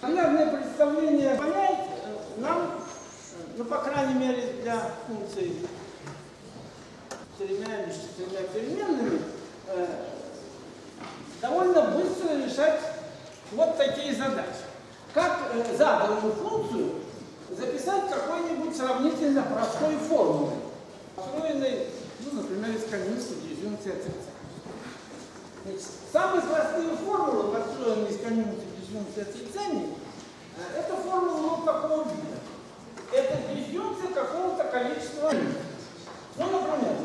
Примерное представление понять нам, ну, по крайней мере, для функций с тремя или четырьмя переменными, довольно быстро решать вот такие задачи. Как заданную функцию записать какой-нибудь сравнительно простой формулой, построенной, ну, например, из конъюнкции, дизъюнкции, отрицания. Самые простые формулы, построенные из конъюнкции, дизъюнкции, отрицания, это формула вот такого вида. Это дизъюнкция какого-то количества. Ну, например,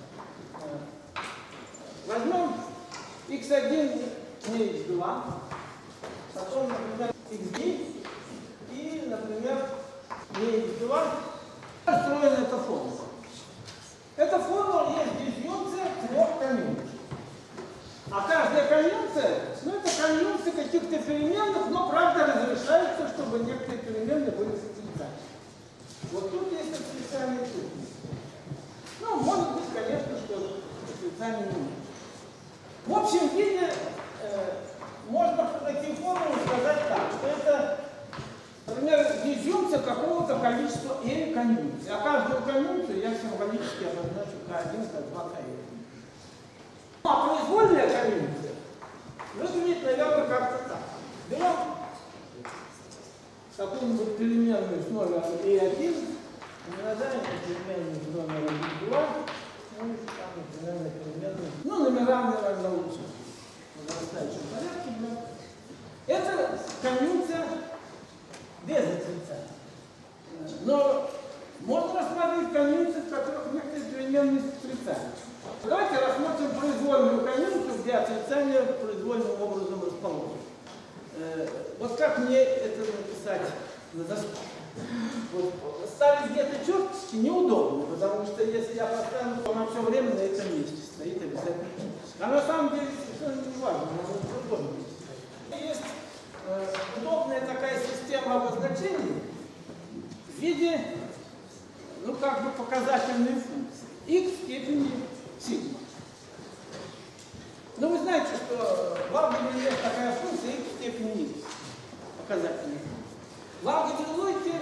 возьмем x1 не x2, потом, например, x9 и, например, не x2. Построена эта формула. Эта формула есть дизъюнкция трех конъюнкций. А каждая конъюнкция, ну, это конъюнкция каких-то переменных, но, правда, разрешается, чтобы некоторые переменные были с отрицанием. Вот тут есть отрицание, тут есть. Ну, может быть, конечно, что отрицание не может. В общем виде можно по таким формулам сказать так, что это, например, дизъюнкция какого-то количества n конъюнкций. А каждую конъюнкцию я символически обозначу k1, k2, kn. А произвольная конъюнкция выглядит, наверное, как-то так. Берем какую-нибудь переменную с номером e1, умножаем на переменную с номером e2, ну, там, например, на переменную, ну, номера, наверное, лучше в нарастающем порядке. Это конъюнкция без отрицания. Но можно рассмотреть конъюнкции, в которых некоторые переменные с отрицанием. Давайте рассмотрим произвольную конъюнкцию, где отрицание произвольным образом расположено. Вот как мне это написать на доске? Вот, ставить где-то черточки неудобно, потому что если я поставлю, то она все время на этом месте стоит обязательно. А на самом деле совершенно не важно, она будет в другом месте. Есть удобная такая система обозначений в виде, ну, как бы показательной функции. X в степени сигма. Но вы знаете, что в алгебре есть такая функция x в степени x. Показательная функция. В алгебре логики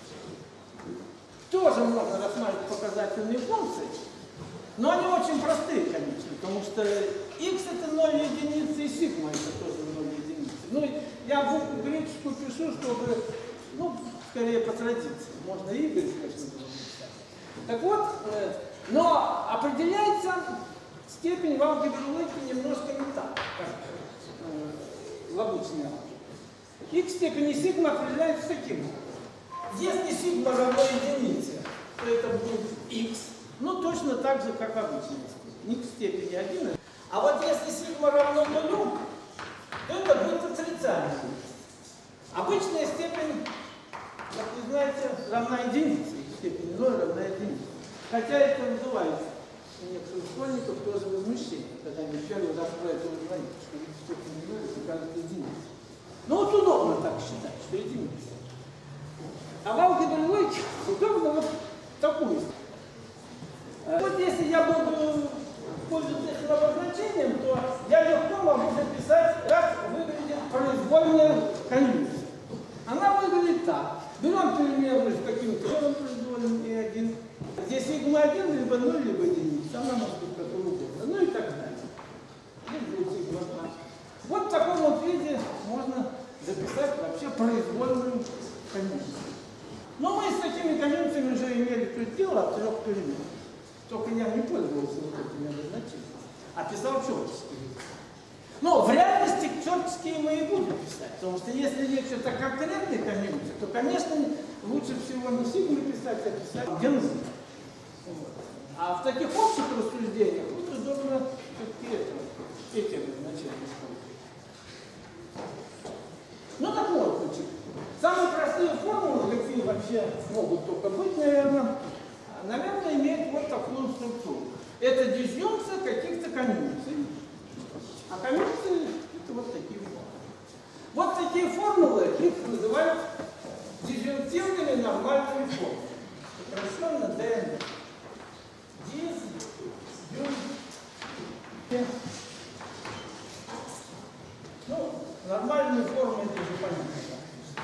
тоже можно рассматривать показательные функции, но они очень простые, конечно, потому что x это 0 единицы и сигма это тоже 0 единицы. Ну, я букву греческую пишу, чтобы, ну, скорее по традиции. Можно и y, конечно, было написать. Так вот, но определяется степень в алгебре логики немножко не так, как в обычной алгебре. X в степени сигма определяется таким. Если сигма равно единице, то это будет x, ну точно так же, как обычная степень. X в степени 1. А вот если сигма равно нулю, то это будет отрицание. Обычная степень, как вы знаете, равна единице. X в степени 0 равна единице. Хотя это называется у некоторых школьников тоже возмущение, когда они первый раз про это узнают, что X в степени 0 это кажется единицей. Ну вот удобно так считать, что единица. А в алгебре логики удобно вот такую. Вот если я буду пользоваться этим обозначением, то я легко могу записать, как выглядит произвольная конъюнкция. Она выглядит так. Берем переменную с каким-то произвольным и1, где сигма 1 либо 0, либо единица. Она может быть какой угодно. Ну и так далее. Вот в таком вот виде можно записать вообще произвольную конъюнкцию. Но мы с такими конъюнкциями уже имели тут дело от трех перемен. Только я не пользовался вот этими обозначениями, а писал черточки. Но в реальности черточки мы и будем писать, потому что если речь идет о конкретной конъюнкции, то, конечно, лучше всего не сигму писать, а писать гензы. Вот. А в таких общих рассуждениях вот удобно все-таки эти обозначения использовать. Ну так вот, значит, самые простые формулы, какие вообще могут только быть, наверное, имеют вот такую структуру. Это дизъюнкция каких-то конъюнкций. А конъюнкции это вот такие формулы. Вот такие формулы, их называют дизъюнктивными нормальными формулами. Сокращенно ДН. Ну, нормальные формы это же понятно.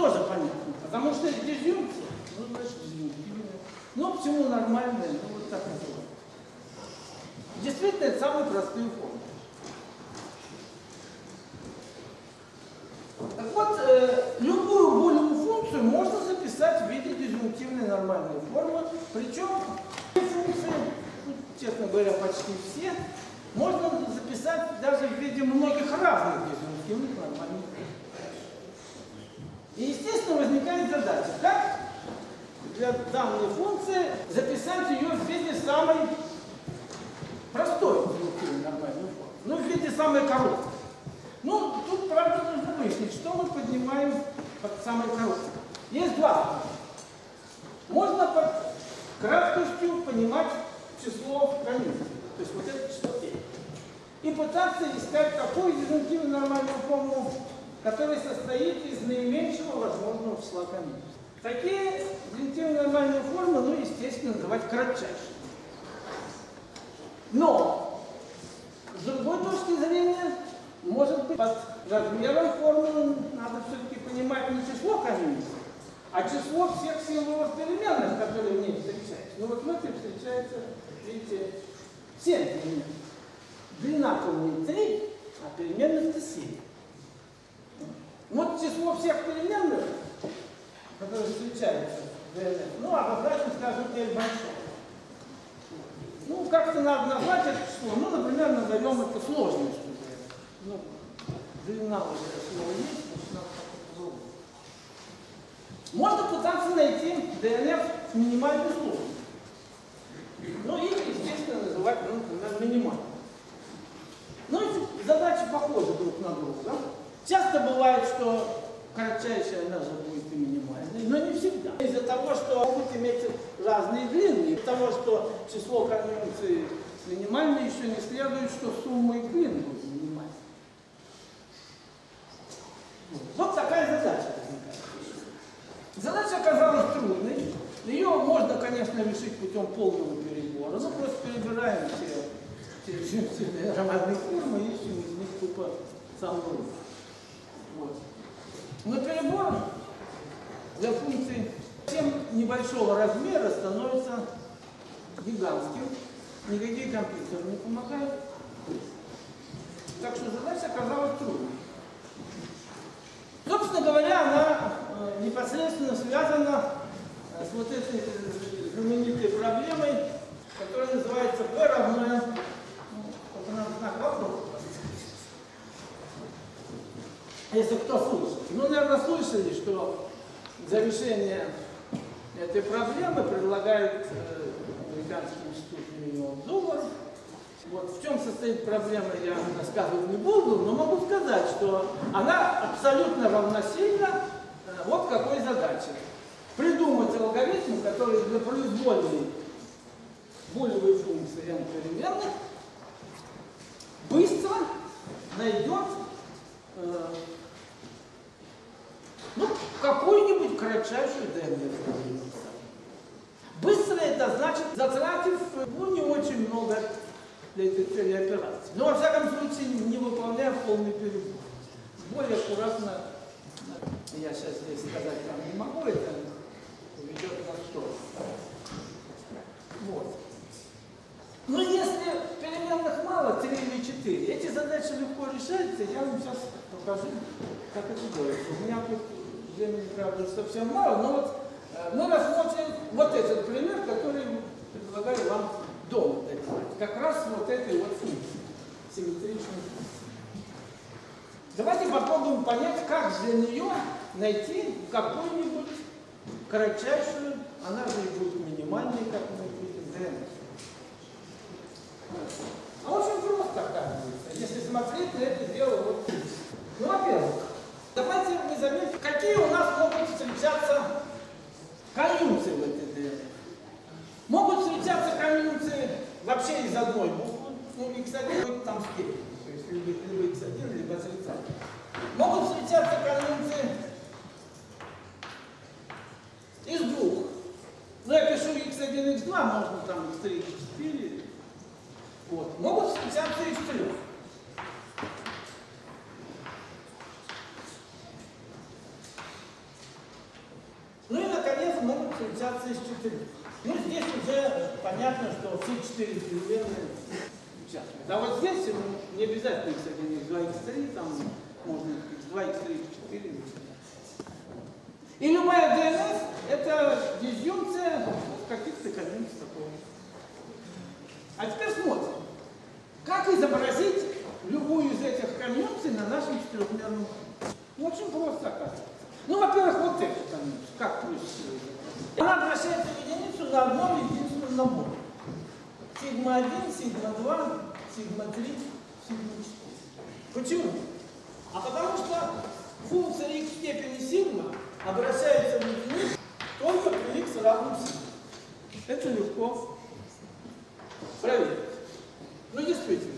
тоже понятно, потому что дизъюнкция, ну, значит, дизъюнктивная. Ну, почему нормальная? Ну, вот так называем. Действительно, это самые простые формы. Так вот, любую булевую функцию можно записать в виде дизъюнктивной нормальной формы. Причем функции, честно говоря, почти все, можно записать даже в виде многих разных дизъюнктивных нормальных форм. И, естественно, возникает задача, как для данной функции записать ее в виде самой простой дизъюнктивной нормальной формы, ну, в виде самой короткой. Ну, тут, правда, нужно выяснить, что мы поднимаем под самой короткой. Есть два. Можно под краткостью понимать число границы, то есть вот это число n. И пытаться искать такую дизъюнктивную нормальную форму, которая состоит из наименьшего возможного числа границ. Такие дизъюнктивные нормальные формы, ну, естественно, называть кратчайшими. Но, с другой точки зрения, может быть, под размером формулы надо все-таки понимать не число границ, а число всех символов переменных, которые в ней встречаются. Ну вот в этой встречается, видите, 7 переменных. Длина формулы 3, а переменных-то 7. Вот число всех переменных, которые встречаются в ДНФ, ну, обозначим, скажем, L большое. Ну, как-то надо назвать это число. Ну, например, назовем это сложное число. Ну, длина уже слова есть, значит, надо как-то по-другому. Можно пытаться найти ДНФ с минимальной сложностью. Ну, и, естественно, называть, ну, например, минимальной. Ну, эти задачи похожи друг на друга. Часто бывает, что кратчайшая она же будет и минимальной, но не всегда. Из-за того, что могут иметь разные длины, из-за того, что число конвенции минимальное, еще не следует, что сумма их длин будет минимальной. Вот такая задача возникает. Задача оказалась трудной. Ее можно, конечно, решить путем полного перебора. Ну, просто перебираем все дизъюнктивные нормальные формы и ищем из них тупо самую лучшую. Вот. Но перебор для функций совсем небольшого размера становится гигантским. Никакие компьютеры не помогают. Так что задача оказалась трудной. Собственно говоря, она непосредственно связана с вот этой знаменитой проблемой, которая называется P равно, вот она знак вопроса. Если кто слышал. Ну, наверное, слышали, что за решение этой проблемы предлагает американский институт $1 000 000. Вот в чем состоит проблема, я рассказывать не буду, но могу сказать, что она абсолютно равносильна вот какой задаче. Придумать алгоритм, который для произвольной булевой функции n переменных быстро найдет ну, какую-нибудь кратчайшую ДНФ. Быстро это значит, затратив ну, не очень много для этой цели операций. Но, во всяком случае, не выполняя полный перебор. Более аккуратно, я сейчас здесь сказать вам не могу, это ведет на что. Вот. Но если переменных мало, 3 или 4, эти задачи легко решаются, я вам сейчас покажу, как это делается. У меня тут времени, правда, совсем мало, но вот мы рассмотрим вот этот пример, который предлагаю вам дома доделать. Как раз вот этой вот функции, симметричной функции. Давайте попробуем понять, как для нее найти какую-нибудь кратчайшую, она же и будет минимальной, как мы видим, ДНФ. А очень просто, оказывается, если смотреть на это дело вот здесь. Ну, во-первых, давайте мы заметим, какие у нас могут встречаться конъюнкции в этой ДНФ. Могут встречаться конъюнкции вообще из одной буквы, ну, x1 там степень, то есть либо x1, либо отрицательный. Могут встречаться конъюнкции из двух. Ну, я пишу x1, x2, можно там x3, x4. Вот. Могут встречаться из 3. получаться из 4. Ну, здесь уже понятно, что все 4 переменные участвуют. А вот здесь не обязательно x1, x2, x3, там можно x2, x3, x4. И любая DNF – это дизъюнкция каких-то конъюнкций такого. А теперь смотрим, как изобразить любую из этих конъюнкций на нашем четырехмерном. Ну, очень просто оказывается. Ну, во-первых, вот эту конъюнкцию. Как проще всего изобразить? Она обращается в единицу на одном единственном наборе. Сигма-1, сигма-2, сигма-3, сигма-4. Почему? А потому что функция x в степени сигма обращается в единицу только при x равном сигма. Это легко проверить. Ну, действительно.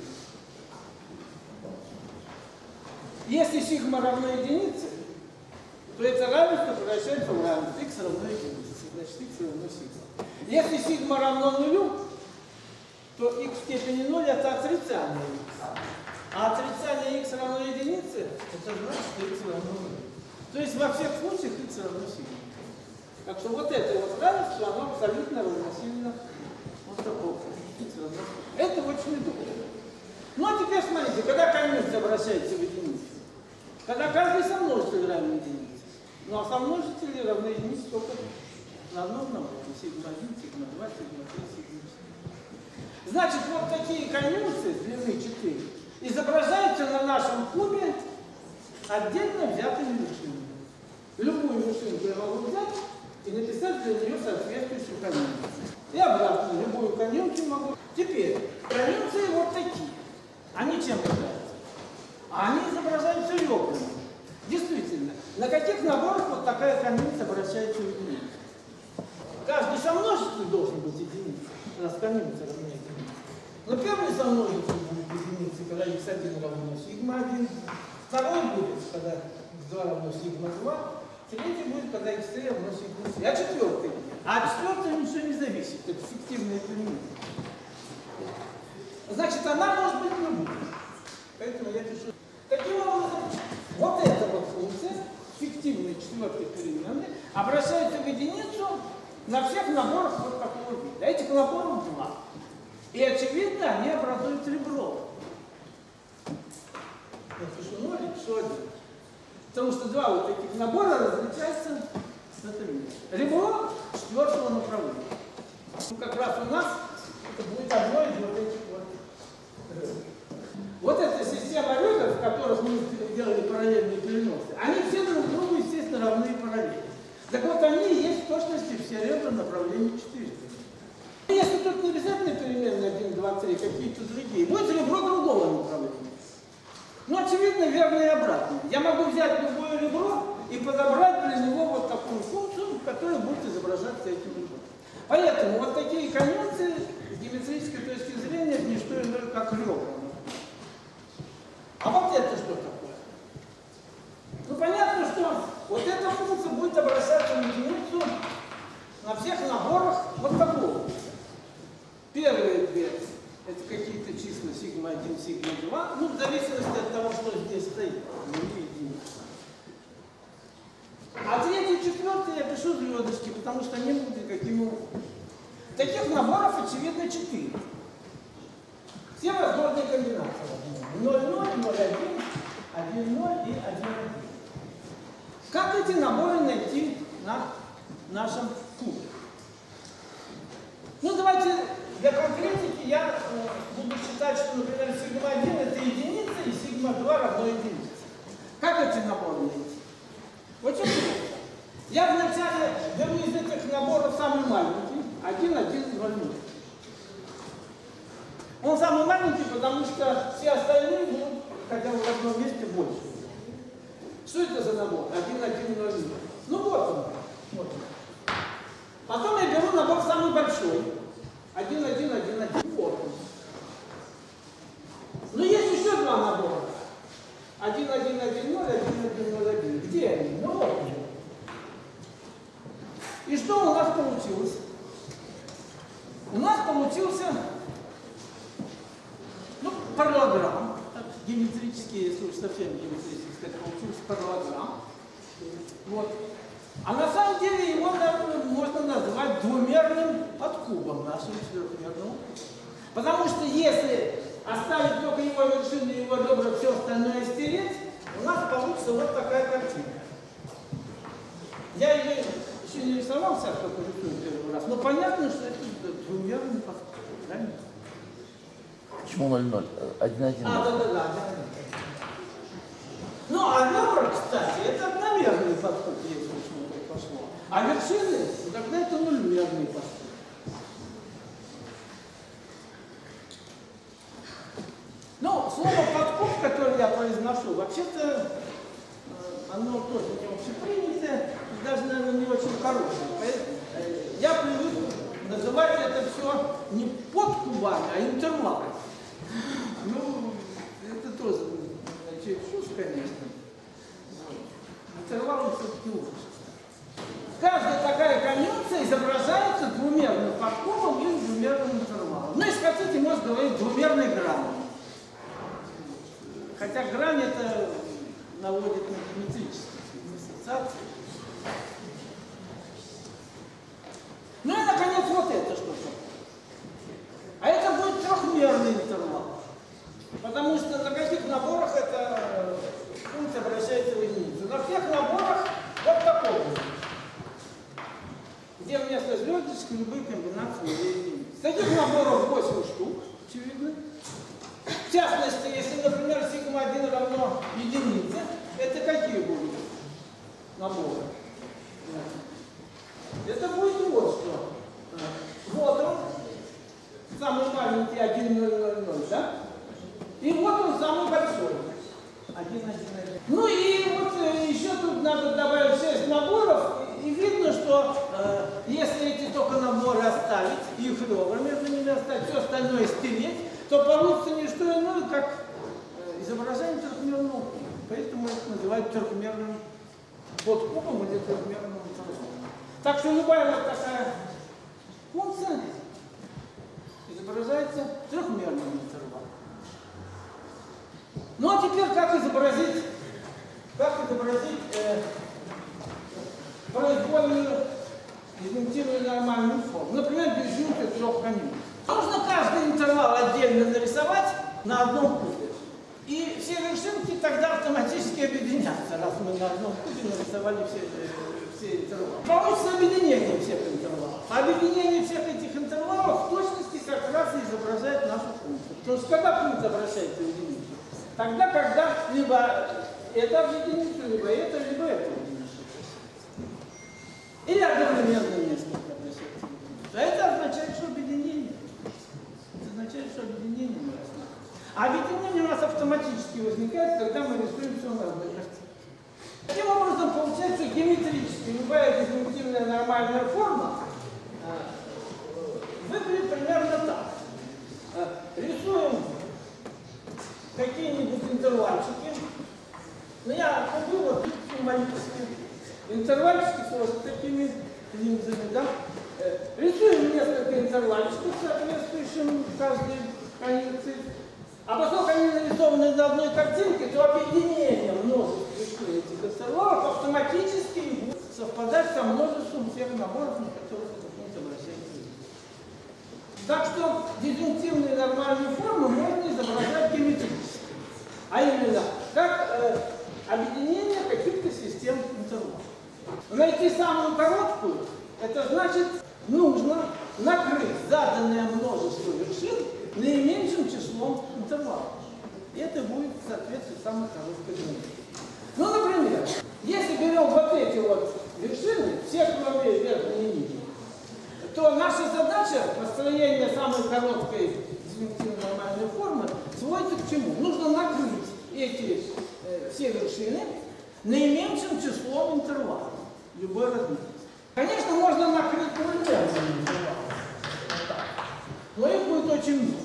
Если сигма равно единице, то это равенство превращается в равенство x равно единице. Значит, x равно сигма. Если сигма равно нулю, то x в степени 0 это отрицание x. А отрицание x равно единице, это значит, что x равно 0. То есть во всех случаях x равно сигма. Так что вот это вот равенство, оно абсолютно равносильно вот такому. Это очень удобно. Ну а теперь смотрите, когда конъюнкция обращается в единицу, когда каждый сомножитель равен единице. Ну а сомножители равны единице только на одном наборе. Сигма-1, сигма-2, сигма-3, сигма-4. Значит, вот такие конъюнкции длины 4 изображаются на нашем кубе отдельно взятыми вершинами. Любую вершинку я могу взять и написать для нее соответствующую конъюнкцию. И обратно любую конъюнкцию могу. Теперь, конъюнкции вот такие. Они чем являются? Они изображаются ребрами. Действительно, на каких наборах вот такая конъюнкция обращается в единицу? Каждый сомножитель должен быть единицей, раз конъюнкция равна единице. Но первый сомножитель будет единицей, когда x1 равно сигма-1. Второй будет, когда x2 равно сигма-2. Третий будет, когда x3 равно сигма-3. А четвертый? А от четвертого ничего не зависит. Это фиктивная перемена. Значит, она может быть любой. Поэтому я пишу. Таким образом, вот эта вот функция, фиктивной четвертой переменной, обращается в единицу на всех наборах вот такого вида. Этих наборов 2. И очевидно, они образуют ребро. Я пишу 0 и пишу 1. Потому что два вот таких набора различаются в этом месте. Ребро четвертого направления. Ну, как раз у нас это будет одно из вот этих вот ребер. Вот эта система ребер, в которых мы делали параллельные переносы, они все друг другу, естественно, равны и параллельны. Так вот, они есть в точности все ребра направления 4. Если тут не обязательно переменные 1, 2, 3, какие-то другие, будет ребро другого направления. Ну, очевидно, верно и обратно. Я могу взять любое ребро и подобрать для него вот такую функцию, которая будет изображаться этим ребром. Поэтому вот такие конъюнкции с геометрической точки зрения не что иное, как ребра. А вот это что такое? Ну, понятно, что вот эта функция будет обращаться в единицу на всех наборах вот такого. Первые две — это какие-то числа сигма-1, сигма-2, ну, в зависимости от того, что здесь стоит, а третий и четвертый я пишу звездочки, потому что они будут никаким образом. Таких наборов, очевидно, 4. Все возможные комбинации. 0, 0, 0, 1, 1, 0 и 1, 1. Как эти наборы найти на нашем кубе? Ну, давайте для конкретики я буду считать, что, например, сигма-1 это единица и сигма-2 равно единице. Как эти наборы найти? Очень просто. Я вначале беру из этих наборов самый маленький, 1, 1, 0, 0. Он самый маленький, потому что все остальные будут хотя бы в одном месте больше. Что это за набор? 1, 1, 0, 0. Ну вот он. Вот он. Потом я беру набор самый большой. 1, 1, 1, 1. Вот он. Но есть еще два набора. 1, 1, 1, 0, 1, 1, 0, 1. Где они? Ну вот они. И что у нас получилось? У нас получился, ну, параллограмм. Геометрический, если уж совсем геометрический, сказать, получился параллограмм. Вот. А на самом деле его можно назвать двумерным подкубом нашего четырехмерного. Потому что если оставить только его вершины и его ребра, все остальное стереть, у нас получится вот такая картина. Я ее еще не рисовал, сейчас только рисую первый раз, но понятно, что это двумерный подкуб. Правильно? Почему 0,0? 1,1. Да. Ну, а ребра, кстати, это одномерный подкуб, если уж мы так пошло. А вершины, тогда это нульмерный подкуб. Ну, слово подкуб, которое я произношу, вообще-то оно тоже не общепринятое, и даже, наверное, не очень хорошее. Поэтому я привык называть это все не подкубами, а интервалами. Ну, это тоже, значит, чушь, конечно. Интервалы все-таки лучше. Каждая такая конъюнкция изображается двумерным подкубом или двумерным интервалом. Ну, если хотите, можно говорить двумерной гранью. Хотя грань это наводит на геометрические ассоциации. Ну и, наконец, вот это что-то. А это будет трехмерный интервал. Потому что на каких наборах эта функция обращается в единицу. На всех наборах вот такой. Где вместо звездочек любые комбинации единиц. Таких наборов 8 штук, очевидно. В частности, если, например, σ1 равно единице, это какие будут наборы? Это будет вот что. Вот он, самый маленький 1, 0, 0, 0, да? И вот он самый большой. 1, 1, 1. Ну и вот еще тут надо добавить 6 наборов. И видно, что если эти только наборы оставить, и их ребра между ними оставить, все остальное стереть, то получится не что иное, как изображение трехмерного куба. Поэтому это называют трехмерным подкубом или трехмерным интервалом. Так что любая вот такая функция изображается трехмерным интервалом. Ну а теперь как изобразить произвольную дифференцированную нормальную форму. Например, дисъюнкцию трех конъюнкций. Нужно каждый интервал отдельно нарисовать на одном кубе. И все вершинки тогда автоматически объединятся, раз мы на одном кубе нарисовали все интервалы. Получится объединение всех интервалов. А объединение всех этих интервалов в точности как раз и изображает нашу функцию. Потому что когда функция обращается в единицу? Тогда, когда либо это в единицу, либо это в единицу. Или одновременно несколько обращается в единицу. А это означает, что объединение. Это означает, что объединение мы рассматриваем. А объединение у нас автоматически возникает, когда мы рисуем все на одной картине. Таким образом, получается геометрически любая дифференцированная нормальная форма выглядит примерно так. Рисуем какие-нибудь интервальчики. Но я купил вот символические интервальчики с вот такими линзами, да? Рисуем несколько интервальчиков, соответствующим каждой конъюнкции. А поскольку они нарисованы на одной картинке, то объединение множества этих интервалов автоматически будет совпадать со множеством всех наборов, на которых эта функция обращается. Так что дифференцированные нормальные формы можно изображать геометрически. А именно, как объединение каких-то систем интервалов. Найти самую короткую, это значит, нужно накрыть заданное множество вершин наименьшим числом интервалов. И это будет, соответственно, самая короткая граница. Ну, например, если берем вот эти вот вершины, все кроме верхней и нижней, то наша задача построения самой короткой дифференцированной нормальной формы сводится к чему? Нужно накрыть эти все вершины наименьшим числом интервалов любой размер. Конечно, можно накрыть трехмерным интервалом, но их будет очень много.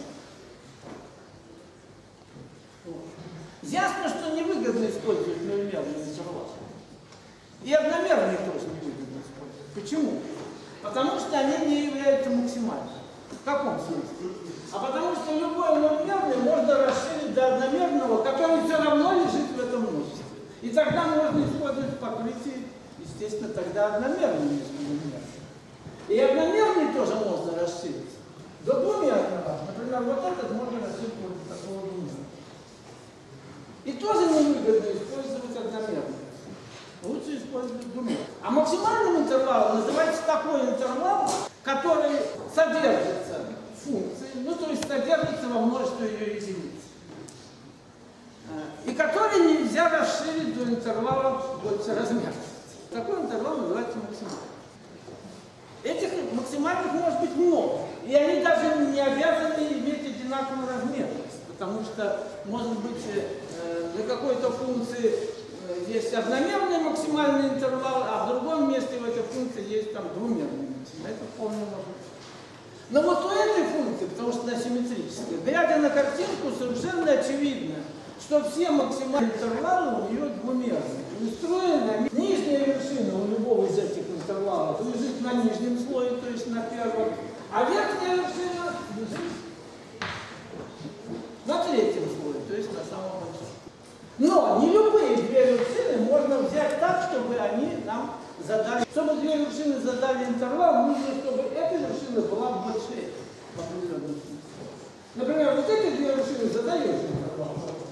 Ясно, что невыгодно использовать нулемерные интервалы. И одномерные тоже невыгодно использовать. Почему? Потому что они не являются максимальными. В каком смысле? А потому что любой нулемерный можно расширить до одномерного, который все равно лежит в этом множестве. И тогда можно использовать покрытие естественно, тогда одномерный между двумерный. И одномерный тоже можно расширить до двумерного. Например, вот этот можно расширить вот до такого двумерного. И тоже невыгодно использовать одномерный. Лучше использовать двумерный. А максимальным интервалом называется такой интервал, который содержится в функции, ну то есть содержится во множестве ее единиц. И который нельзя расширить до интервала больше размерности. Такой интервал называется максимальным. Этих максимальных может быть много. И они даже не обязаны иметь одинаковую размерность. Потому что, может быть, для какой-то функции есть одномерный максимальный интервал, а в другом месте в этой функции есть там двумерный максимальный. Это вполне может быть. Но вот у этой функции, потому что она симметрическая, глядя на картинку, совершенно очевидно, что все максимальные интервалы у нее двумерные. Устроена нижняя вершина у любого из этих интервалов лежит на нижнем слое, то есть на первом, а верхняя вершина лежит на третьем слое, то есть на самом большом. Но не любые две вершины можно взять так, чтобы они нам задали. Чтобы две вершины задали интервал, нужно, чтобы эта вершина была больше в определенном смысле. Например, вот эти две вершины задают интервал.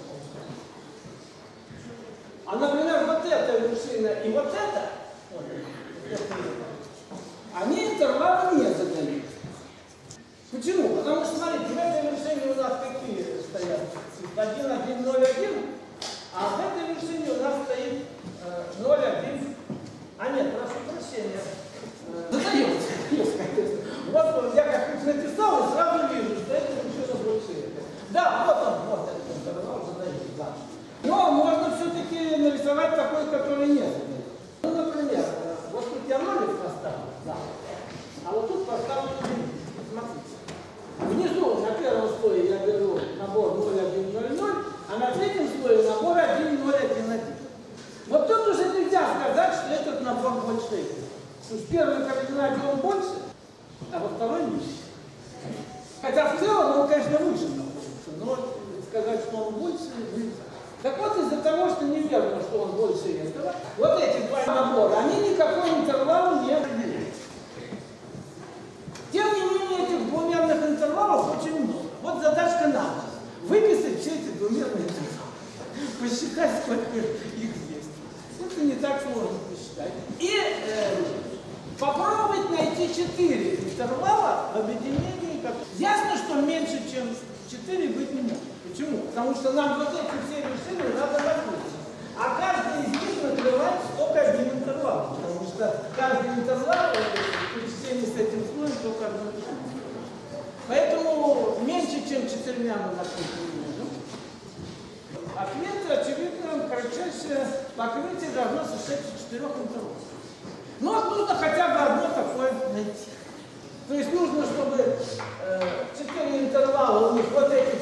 А, например, вот эта вершина и вот эта, они интервалы не задают. Почему? Потому что, смотрите, в этой вершине у нас какие стоят? 1, 1, 0, 1, а в этой вершине у нас стоит 0, 1. А нет, прошу прощения. Задается. Вот я как написал и сразу вижу, что эта вершина больше. Да, вот этот интервал задает, да. Но можно все-таки нарисовать такой, который нет. Ну, например, вот тут я нолик поставлю, да. А вот тут поставлю единицу. Смотрите. Внизу на первом слое я беру набор 0, 1, 0, 0, а на третьем слое набор 1, 0, 1, 1. Вот тут уже нельзя сказать, что этот набор больше этого. Потому что в первой координате он больше, а во второй ниже. Хотя в целом он, конечно, выше находится, но сказать, что он больше, нельзя. Так вот, из-за того, что неверно, что он больше этого, вот эти два набора, они никакой интервал не определяют. Тем не менее, этих двумерных интервалов очень много. Вот задачка нам. Выписать все эти двумерные интервалы. Посчитать, сколько их есть. Это не так сложно посчитать. И попробовать найти 4 интервала в объединении. Ясно, что меньше, чем 4 быть не может. Почему? Потому что нам вот эти все вершины надо накрутить. А каждый из них накрывает только один интервал. Потому что каждый интервал при чтении с этим слоем только одну вершину. Поэтому меньше, чем 4 мы накрутить не можем. Ответ, очевидно, кратчайшее покрытие должно состоять из 4 интервалов. Но нужно хотя бы одно такое найти. То есть нужно, чтобы 4 интервала у них вот эти